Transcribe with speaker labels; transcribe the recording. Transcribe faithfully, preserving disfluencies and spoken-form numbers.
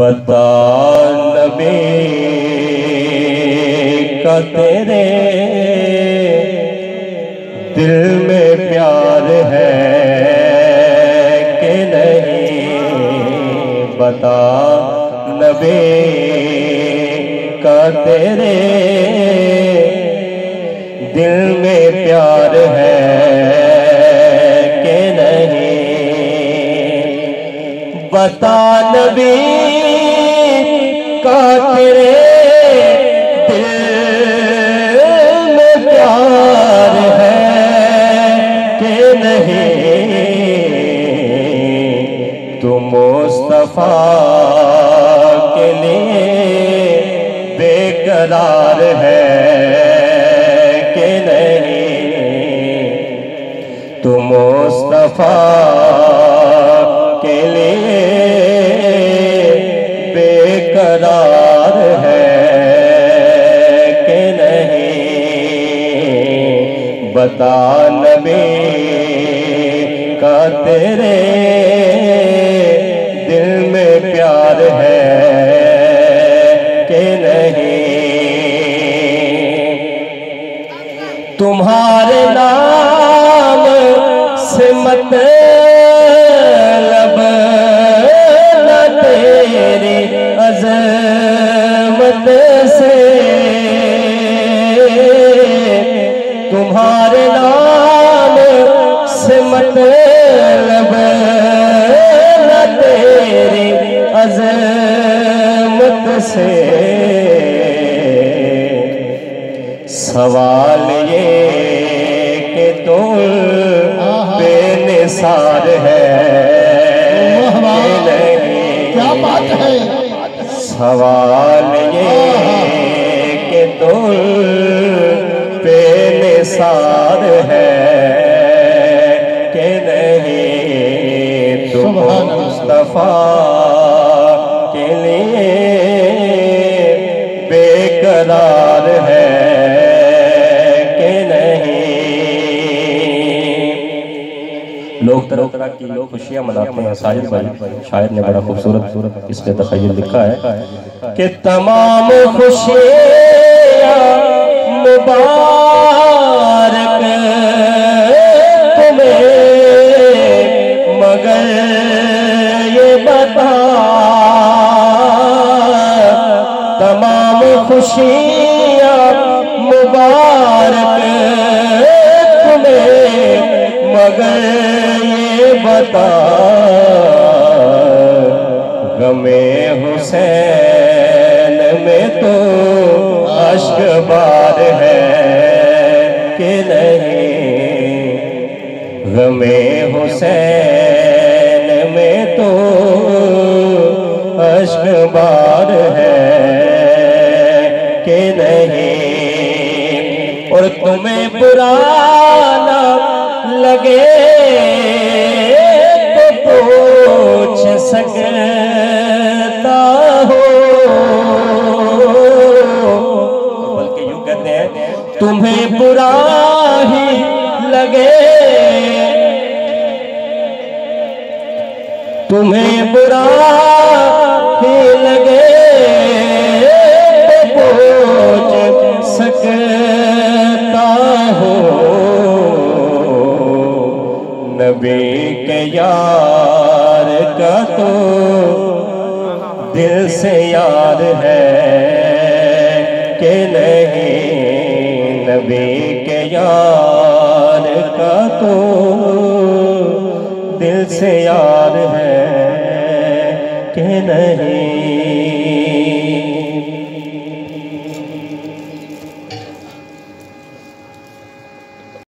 Speaker 1: बता नबी का तेरे दिल में प्यार है कि नहीं, बता नबी का तेरे दिल में प्यार है कि नहीं, बता नबी का तेरे दिल में प्यार है कि नहीं, तू मुस्तफा के लिए बेकरार है कि नहीं, तू मुस्तफा के लिए बेकरार है कि नहीं, बता नबी का तेरे दिल में प्यार है कि नहीं, तुम्हारे नाम से मतलब न तेरी अज़मत से, तुम्हारे नाम से मतलब न तेरी अज़मत से, सवाल ये कि तू बेनिसार है कि नहीं,
Speaker 2: क्या बात है,
Speaker 1: सवाल ये कि तू बेनिसार है कि नहीं, तू मुस्तफा के लिए बेकरार है कि नहीं। लोग तरह तरह की लोग खुशियां मनाते हैं। साजिद भाई शायर ने बड़ा खूबसूरत इस पे तखय्युल लिखा है कि तमाम खुशियां मुबारक तुम्हें, मगर ये बता तमाम खुशियां मुबारक तुम्हें, मगर ये बता गमे हुसैन में तो अश्क बार है कि नहीं, गमे हुसैन में तो अश्क बार है कि नहीं, और तुम्हें पुराना लगे तो पूछ सकता हो, बल्कि यूं कहते हैं तुम्हें बुरा ही लगे, तुम्हें बुरा ही लगे तो पूछ सकता हो, नबी के यार का तो दिल से यार है कि नहीं, नबी के यार का तो दिल से यार है कि नहीं।